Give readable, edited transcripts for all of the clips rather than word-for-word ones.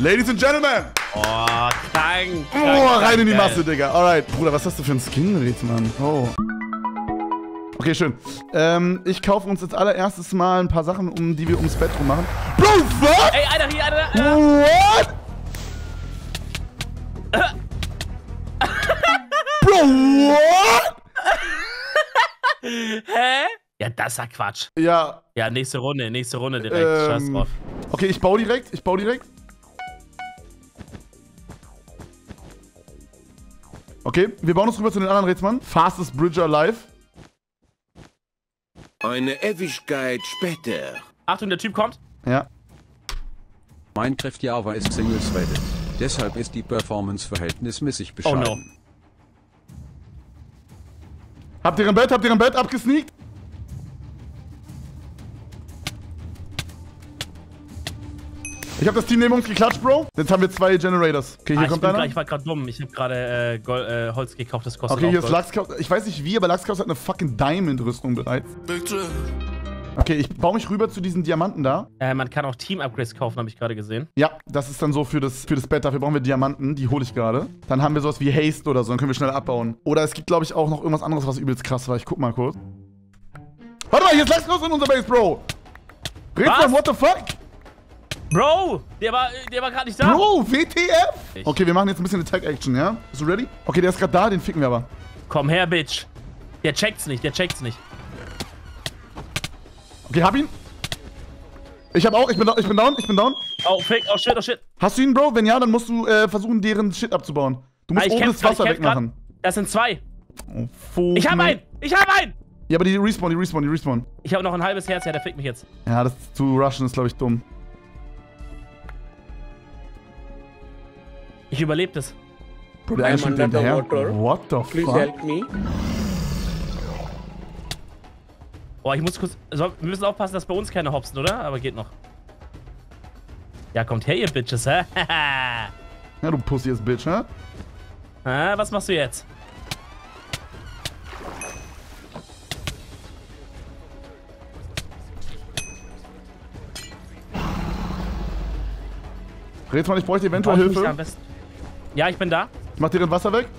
Ladies and Gentlemen. Oh, krank. Oh, rein in die Masse, Digga. Alright. Bruder, was hast du für einen Skin, Rätsmann? Oh. Okay, schön. Ich kaufe uns als allererstes mal ein paar Sachen, die wir ums Bett rum machen. Bro, was? Ey, Alter, hier, Alter. What? Bro, what? Hä? Ja, das ist ja Quatsch. Ja. Ja, nächste Runde direkt. Scheiß drauf. Okay, ich baue direkt. Okay, wir bauen uns rüber zu den anderen Rätsmann. Fastest Bridger alive. Eine Ewigkeit später. Achtung, der Typ kommt. Ja. Minecraft Java ist single-threaded. Deshalb ist die Performance verhältnismäßig bescheiden. Oh no. Habt ihr ein Bett? Abgesneakt? Ich hab das Team neben uns geklatscht, Bro. Jetzt haben wir 2 Generators. Okay, hier kommt einer. Ich war gerade dumm. Ich hab gerade Holz gekauft, das kostet Okay, hier auch ist Gold. Lachskaus. Ich weiß nicht wie, aber Lachskaus hat eine fucking Diamond-Rüstung bereits. Okay, ich baue mich rüber zu diesen Diamanten da. Man kann auch Team-Upgrades kaufen, habe ich gerade gesehen. Ja, das ist dann so für das Bett. Dafür brauchen wir Diamanten. Die hole ich gerade. Dann haben wir sowas wie Haste oder so. Dann können wir schnell abbauen. Oder es gibt, glaube ich, auch noch irgendwas anderes, was übelst krass war. Ich guck mal kurz. Warte mal, hier ist Lachskaus in unserer Base, Bro. Rätsel, what the fuck? Bro, der war gerade nicht da. Bro, WTF? Okay, wir machen jetzt ein bisschen Attack-Action, ja? Bist du ready? Okay, der ist gerade da, den ficken wir aber. Komm her, Bitch. Der checkt's nicht. Okay, hab ihn. Ich hab auch, ich bin down. Oh, fake, oh shit. Hast du ihn, Bro? Wenn ja, dann musst du versuchen, deren Shit abzubauen. Du musst oben das Wasser wegmachen. Das sind 2. Oh, fuck. Ich hab einen! Ja, aber die respawn. Ich habe noch ein halbes Herz, ja, der fickt mich jetzt. Ja, das zu rushen ist, glaube ich, dumm. Ich überlebe das. Bro, der eine schwimmt hinterher. What the Please fuck? help me. Oh, ich muss kurz... wir müssen aufpassen, dass bei uns keine hopsen, oder? Aber geht noch. Ja, kommt her, ihr Bitches, hä? Ja, du Pussy ass Bitch, hä? Was machst du jetzt? Rätsmann, ich bräuchte eventuell Hilfe. Ja, ich bin da. Ich mach deren Wasser weg.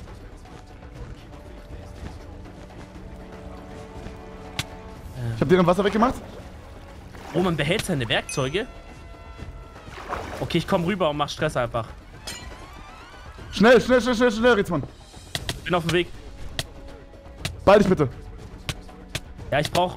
Ich hab deren Wasser weggemacht. Oh, man behält seine Werkzeuge. Okay, ich komm rüber und mach Stress einfach. Schnell, Rätsmann. Bin auf dem Weg. Beeil dich bitte. Ja, ich brauch...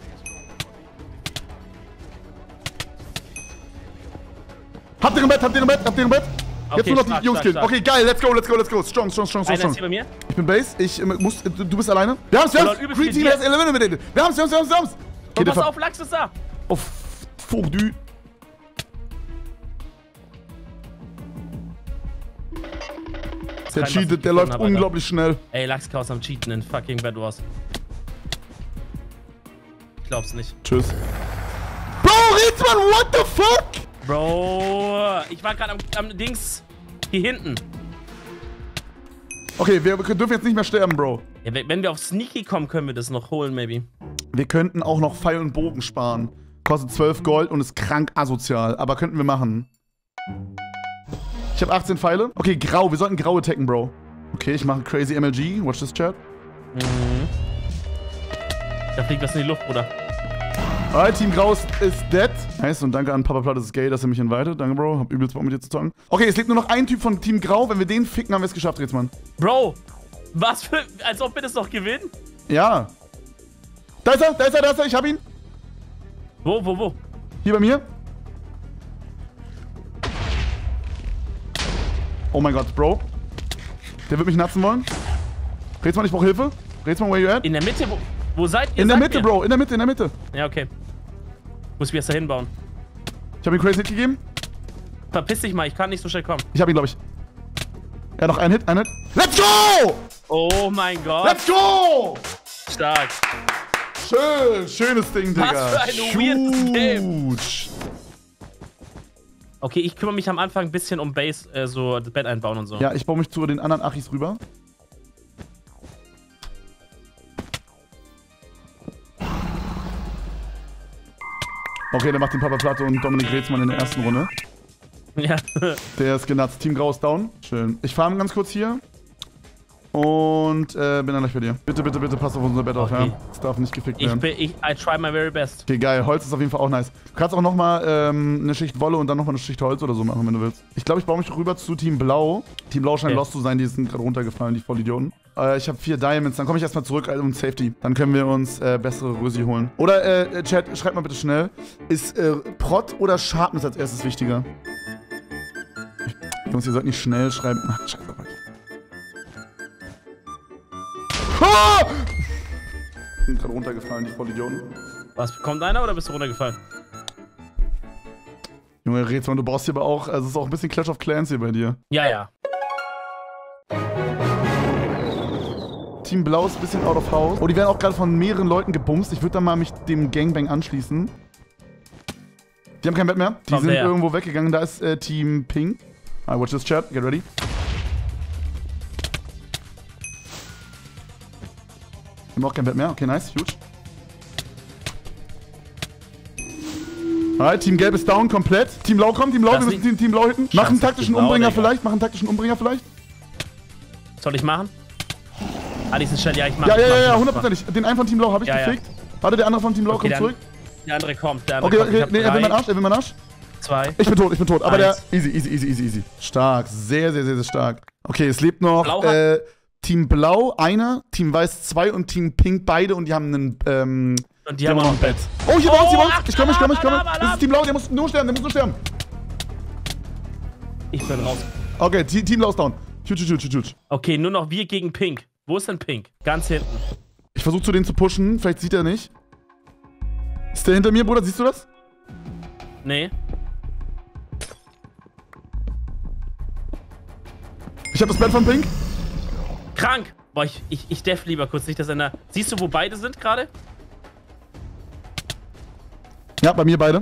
Habt ihr ein Bett? Jetzt Okay, nur noch die Jungs killen. Okay, geil, let's go. Strong. Einer ist hier bei mir. Ich bin Base, du bist alleine. Wir haben's. Green Team has eliminated. Wir haben's. Okay, pass auf, Lachs ist da. Oh, Fondue. Der cheatet, der läuft unglaublich schnell. Ey, Lachskaus am Cheaten in fucking Bed Wars. Ich glaub's nicht. Tschüss. Bro, Rätsmann, what the fuck? Bro, ich war gerade am Dings hier hinten. Okay, wir dürfen jetzt nicht mehr sterben, Bro. Ja, wenn wir auf Sneaky kommen, können wir das noch holen, maybe. Wir könnten auch noch Pfeil und Bogen sparen. Kostet 12 Gold und ist krank asozial. Aber könnten wir machen. Ich habe 18 Pfeile. Okay, grau. Wir sollten grau attacken, Bro. Okay, ich mache crazy MLG. Watch this, Chat. Da fliegt was in die Luft, Bruder. Alright, Team Grau ist dead. Nice, und danke an Papa Platt, das ist gay, dass er mich invited. Danke, Bro. Hab übelst Bock mit dir zu zocken. Okay, es lebt nur noch ein Typ von Team Grau. Wenn wir den ficken, haben wir es geschafft, Rätsmann. Bro, was für... Als ob wir das noch gewinnen? Ja. Da ist er. Ich hab ihn. Wo? Hier bei mir. Oh mein Gott, Bro. Der wird mich natzen wollen. Rätsmann, ich brauche Hilfe. Rätsmann, where you at? In der Mitte, wo seid ihr? In der Mitte, Bro. In der Mitte. Ja, okay. Muss ich erst da hinbauen. Ich habe ihm Crazy Hit gegeben. Verpiss dich mal, ich kann nicht so schnell kommen. Ich habe ihn, glaube ich. Er hat noch einen Hit. Let's go! Oh mein Gott. Let's go! Stark. Schönes Ding, Digga. Was für ein weirdes Game. Okay, ich kümmere mich am Anfang ein bisschen um Base, so das Bett einbauen und so. Ja, ich baue mich zu den anderen Achis rüber. Okay, der macht den Papa Platte und Dominik Rätsmann in der ersten Runde. Ja. Der ist genutzt. Team Grau ist down. Schön. Ich farm ganz kurz hier. Und bin dann gleich bei dir. Bitte, bitte, bitte pass auf unser Bett auf, ja? Es darf nicht gefickt werden. I try my very best. Okay, geil. Holz ist auf jeden Fall auch nice. Du kannst auch nochmal eine Schicht Wolle und dann nochmal eine Schicht Holz oder so machen, wenn du willst. Ich glaube, ich baue mich rüber zu Team Blau. Team Blau scheint lost zu sein, die sind gerade runtergefallen, die Vollidioten. Ich habe 4 Diamonds, dann komme ich erstmal zurück und Safety. Dann können wir uns bessere Rösi holen. Oder, Chat, schreibt mal bitte schnell. Ist Prot oder Sharpness als erstes wichtiger? Jungs, ihr sollt nicht schnell schreiben. Ach, scheiße. Ah! Sind gerade runtergefallen, die Vollidioten. Was, kommt einer oder bist du runtergefallen? Junge, Rätsel, du brauchst hier aber auch, also es ist auch ein bisschen Clash of Clans hier bei dir. Ja, ja. Team Blau ist ein bisschen out of house. Oh, die werden auch gerade von mehreren Leuten gebumst. Ich würde dann mal mich dem Gangbang anschließen. Die haben kein Bett mehr. Die sind irgendwo weggegangen. Da ist Team Pink. I watch this chat. Get ready. Die haben auch kein Bett mehr. Okay, nice. Huge. Alright, Team Gelb ist down komplett. Team Blau kommt. Team Blau, wir müssen Team Blau hitten. Mach einen taktischen Umbringer vielleicht. Soll ich machen? Ah, die sind schnell. Ja, ich mach. Ja, 100%. Den einen von Team Blau habe ich gefickt. Warte, der andere von Team Blau kommt zurück. Der andere kommt. Okay, nee, er will meinen Arsch. 2. Ich bin tot. Aber der. Easy. Stark. Sehr stark. Okay, es lebt noch Team Blau, einer, Team Weiß 2 und Team Pink beide und die haben einen, und die haben noch ein Bett. Oh, hier bei uns. Ich komme. Das ist Team Blau, der muss nur sterben, Ich bin raus. Okay, Team Blau ist down. Huge. Okay, nur noch wir gegen Pink. Wo ist denn Pink? Ganz hinten. Ich versuche zu denen zu pushen, vielleicht sieht er nicht. Ist der hinter mir, Bruder? Siehst du das? Nee. Ich habe das Bett von Pink. Krank! Boah, ich def lieber kurz nicht, dass er Siehst du, wo beide sind gerade? Ja, bei mir beide.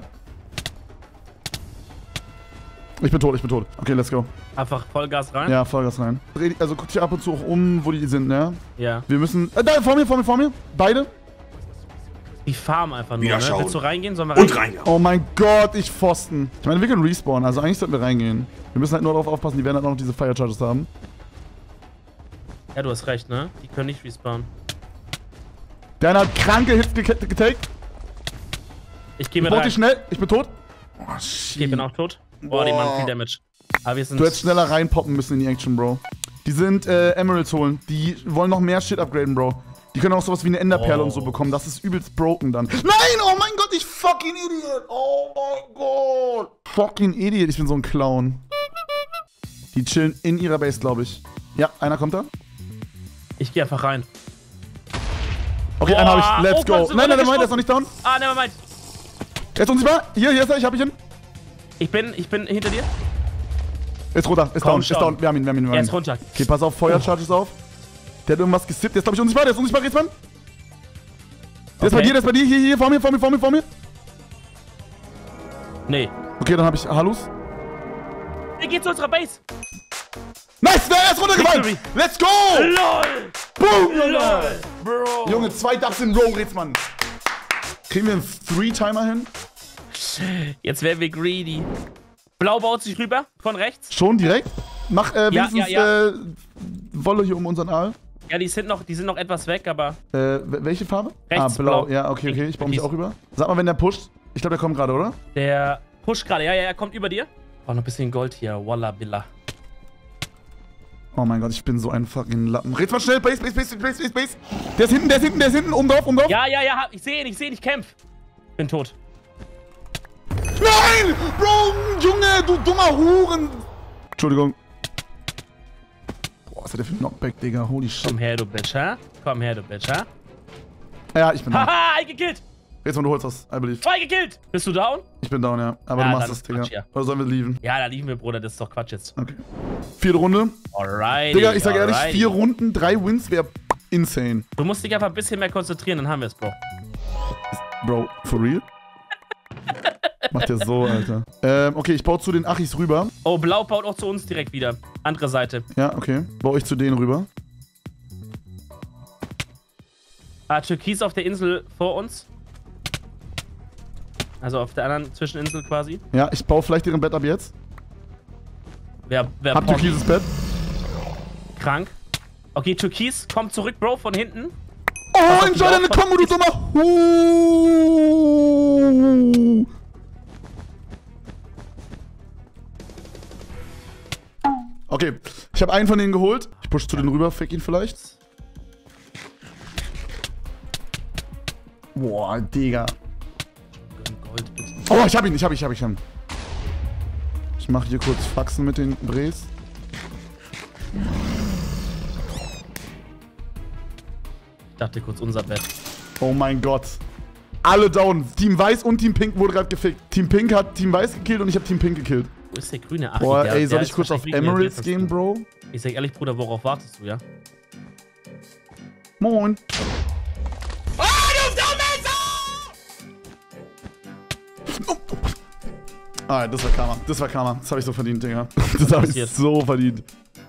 Ich bin tot. Okay, let's go. Einfach Vollgas rein? Ja, Vollgas rein. Also guck dich ab und zu auch um, wo die sind, ne? Ja. Wir müssen... da, vor mir. Beide. Die farmen einfach nur, ne? Willst du reingehen? Sollen wir reingehen? Oh mein Gott, ich Pfosten. Ich meine, wir können respawnen, also eigentlich sollten wir reingehen. Wir müssen halt nur darauf aufpassen, die werden halt auch noch diese Fire Charges haben. Ja, du hast recht, ne? Die können nicht respawnen. Der eine hat kranke Hits getaked. Ich geh mit rein. Ich schnell. Ich bin tot. Oh, shit. Ich bin auch tot. Boah, die machen viel Damage. Aber wir sind... Du hättest schneller reinpoppen müssen in die Action, Bro. Die sind Emeralds holen. Die wollen noch mehr Shit upgraden, Bro. Die können auch sowas wie eine Enderperle und so bekommen. Das ist übelst broken dann. Nein! Oh mein Gott, ich fucking Idiot! Oh mein Gott! Fucking Idiot, ich bin so ein Clown. Die chillen in ihrer Base, glaube ich. Ja, einer kommt da. Ich gehe einfach rein. Okay, einen habe ich. Let's go. Nein, der ist noch nicht down. Ah, nevermind. Er ist unsichtbar. Hier ist er. Ich hab ihn. Ich bin hinter dir. Ist runter. Ist down. Wir haben ihn. Er ist runter. Okay, pass auf. Feuercharges auf. Der hat irgendwas gesippt. Der ist, glaube ich, unsichtbar. Rätsmann. Der ist bei dir. Hier, vor mir. Nee. Okay, dann habe ich Halus. Der geht zu unserer Base. Nice, der ist runtergefallen. Let's go. LOL. Boom, Junge. LOL. Bro. Junge, 2 Dubs in Row, Rätsmann. Kriegen wir einen 3-Timer hin? Jetzt werden wir greedy. Blau baut sich rüber, von rechts. Schon direkt? Mach wenigstens ja. Wolle hier um unseren Aal. Ja, die sind noch etwas weg, aber... Welche Farbe? Rechts, blau. blau. Ja, okay, ich baue mich auch rüber. Sag mal, wenn der pusht. Ich glaube, der kommt gerade, oder? Der pusht gerade, ja, er kommt über dir. Oh, noch ein bisschen Gold hier, Walla Billa. Oh mein Gott, ich bin so ein fucking Lappen. Red mal schnell, Base. Der ist hinten, oben drauf. Ja, ich sehe ihn, ich kämpf. Bin tot. Nein! Bro, Junge, du dummer Huren! Entschuldigung. Boah, was hat der für ein Knockback, Digga? Holy shit. Komm her, du Bitch, ha? Ja, ich bin down. Haha, ein gekillt! Jetzt, du holst das, I believe. 2 gekillt! Bist du down? Ich bin down, ja. Aber du machst das, Digga. Quatsch, ja. Oder sollen wir leaven? Ja, da lieben wir, Bruder. Das ist doch Quatsch jetzt. Okay. 4. Runde. Alright. Digga, ich sag ehrlich, 4 Runden, 3 Wins wäre insane. Du musst dich einfach ein bisschen mehr konzentrieren, dann haben wir es, Bro. Bro, for real? Macht ja so, Alter. Okay, ich baue zu den Achis rüber. Oh, Blau baut auch zu uns direkt wieder. Andere Seite. Ja, okay. Baue ich zu denen rüber. Ah, Türkis auf der Insel vor uns. Also auf der anderen Zwischeninsel quasi. Ja, ich baue vielleicht ihren Bett ab jetzt. Wer Hab türkises Bett. Krank. Okay, Türkis, komm zurück, Bro, von hinten. Oh, enjoy deine Kombo, du dummer. Okay, ich habe einen von denen geholt. Ich push zu denen rüber, fick ihn vielleicht. Boah, Digga. Gold, bitte. Oh, ich hab ihn. Ich mach hier kurz Faxen mit den Bres. Ich dachte kurz unser Bett. Oh mein Gott. Alle down. Team Weiß und Team Pink wurde gerade gefickt. Team Pink hat Team Weiß gekillt und ich habe Team Pink gekillt. Wo ist der Grüne? Ach, Boah, der, ey, soll der ich kurz auf wahrscheinlich Emeralds gehen, Bro? Ich sag ehrlich, Bruder, worauf wartest du, ja? Moin. Ah, das war Karma. Das war Karma. Das habe ich so verdient, Digga. Das habe ich so verdient.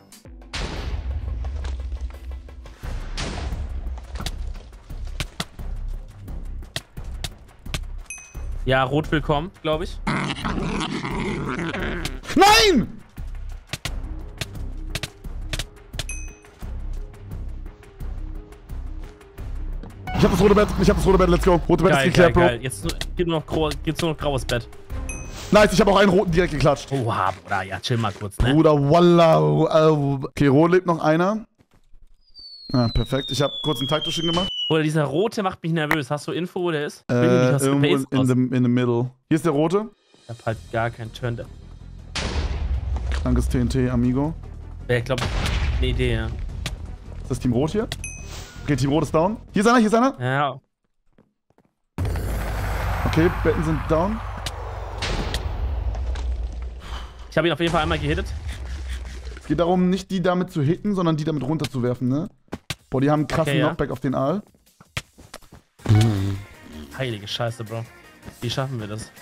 Ja, Rot willkommen, glaube ich. Nein! Ich hab das rote Bett, let's go. Rote Bett ist geklärt, Bro. Geil. Jetzt gibt nur noch graues Bett. Nice, ich habe auch einen roten direkt geklatscht. Oha, Bruder, ja, chill mal kurz, ne? Bruder, wallah. Okay, rot lebt noch einer. Ah, perfekt. Ich habe kurz einen Taktischen gemacht. Bruder, dieser Rote macht mich nervös. Hast du Info, wo der ist? Irgendwo in the middle. Hier ist der Rote. Ich hab halt gar keinen Turn. Krankes TNT, Amigo. Ja, ich glaube, eine Idee, ja. Ist das Team Rot hier? Okay, Team Rot ist down. Hier ist einer, Ja. Okay, Betten sind down. Ich habe ihn auf jeden Fall einmal gehittet. Es geht darum, nicht die damit zu hitten, sondern die damit runterzuwerfen, ne? Boah, die haben einen krassen Knockback auf den Aal. Heilige Scheiße, Bro. Wie schaffen wir das?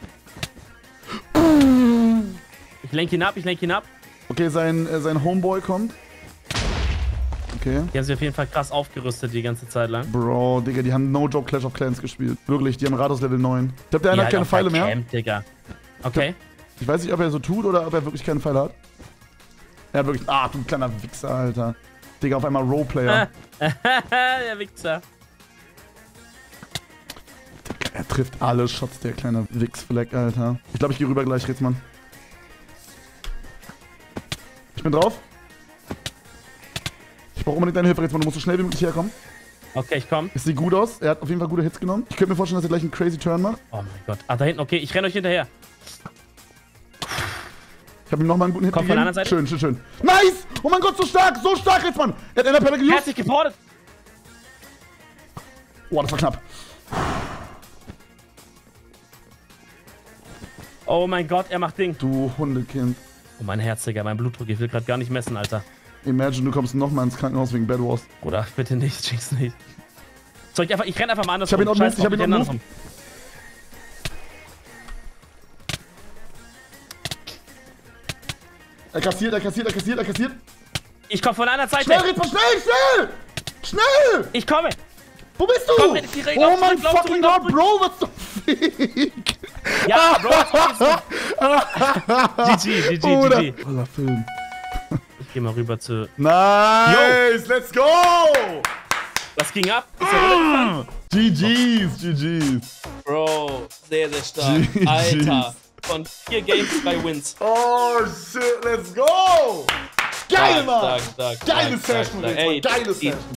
Ich lenke ihn ab, Okay, sein Homeboy kommt. Okay. Die haben sich auf jeden Fall krass aufgerüstet die ganze Zeit lang. Bro, Digga, die haben No Joke Clash of Clans gespielt. Wirklich, die haben Rados Level 9. Ich glaube, der eine hat keine Pfeile mehr. Digga. Okay. Ich weiß nicht, ob er so tut oder ob er wirklich keine Pfeile hat. Er hat wirklich... Ah, du kleiner Wichser, Alter. Digga, auf einmal Roleplayer. Der Wichser. Digga, er trifft alle Shots, der kleine Wichsfleck, Alter. Ich glaube, ich gehe rüber gleich, Ritzmann. Ich bin drauf. Ich brauche unbedingt deine Hilfe, Ritzmann. Du musst so schnell wie möglich herkommen. Okay, ich komm. Es sieht gut aus. Er hat auf jeden Fall gute Hits genommen. Ich könnte mir vorstellen, dass er gleich einen crazy Turn macht. Oh mein Gott. Ah, da hinten. Okay, ich renne euch hinterher. Ich habe ihm nochmal einen guten Hit Komm gegeben. von der anderen Schön, Seite. schön, schön. Nice! Oh mein Gott, so stark jetzt, Mann! Er hat Enderperle geused. Herzlich geportet. Oh, das war knapp. Oh mein Gott, er macht Ding. Du Hundekind. Oh mein Herz, Digga, mein Blutdruck, ich will gerade gar nicht messen, Alter. Imagine, du kommst nochmal ins Krankenhaus wegen Bad Wars. Bruder, bitte nicht, jinx nicht. Soll ich renn einfach mal anders. Ich hab ihn on Move, ich hab ihn on Move. Er kassiert. Ich komm von einer Seite. Schnell, Ritzmann, schnell! Ich komme. Wo bist du? Komm, oh mein fucking Gott, Bro, was zum Fick? Ja, Bro, GG. Voller Film. Ich geh mal rüber zu... Nice, let's go! Was ging ab? Ist er GG's. Bro, sehr, sehr stark. GG's. Alter, von 4 Games 3 Wins. Oh shit, let's go! Geil, Mann! Stark. Geile Session, Ritzmann, geile Session.